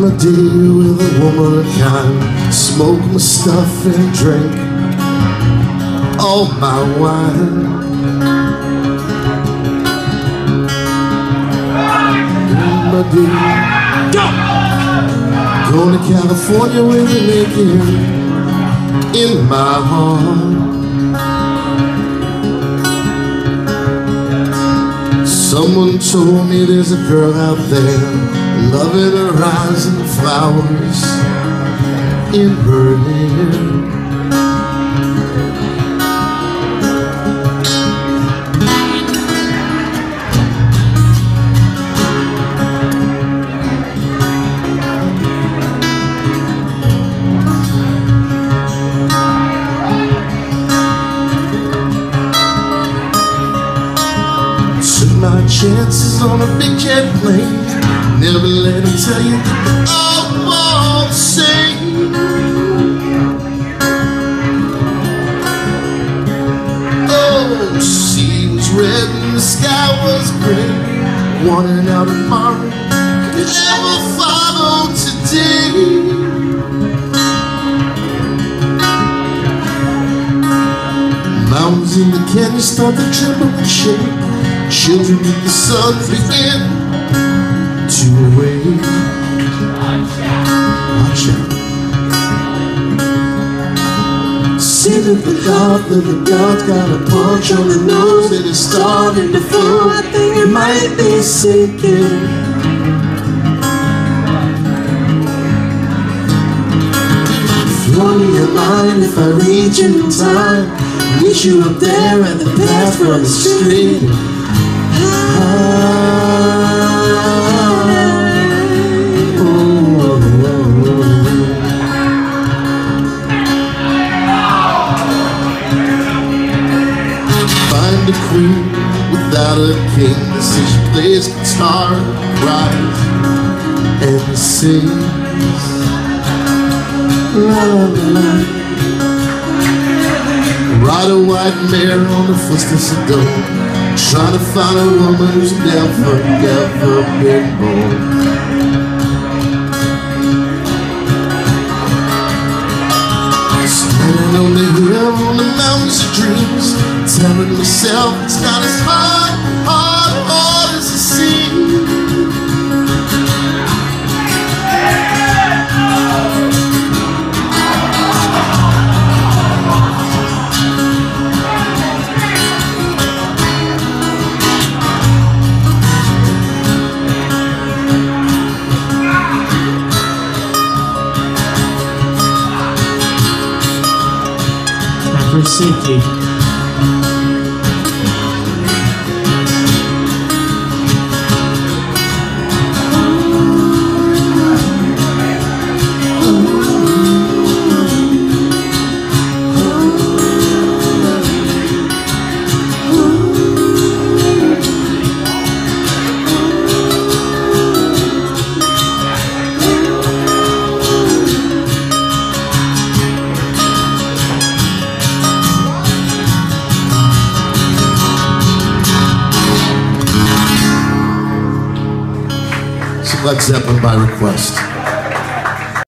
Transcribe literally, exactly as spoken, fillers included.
my day with a womankind, smoke my stuff and drink all my wine. In my day, going to California with a naked in my heart. Someone told me there's a girl out there, loving her eyes and the flowers in her hair. My chances on a big jet plane, never let him tell you all all the same. Oh, the sea was red and the sky was gray, wanting out tomorrow could never follow today. Mountains in the canyon start to tremble and shake, children with the sun begin to awake. Watch out. See that the God, that the God got a punch on the nose that is starting to fall. I think it might be sinking. Flow me your mind if I reach in time, meet you up there at the path from the street. Find a queen without a king, this is she plays guitar, cries and sings. La, la, la. Ride a white mare on the footsteps of dawn, trying to find a woman who's never, never been born. Standing on the hill, on the mountains of dreams, telling myself it's not as hard, hard, hard as it seems. For safety. Led Zeppelin by request.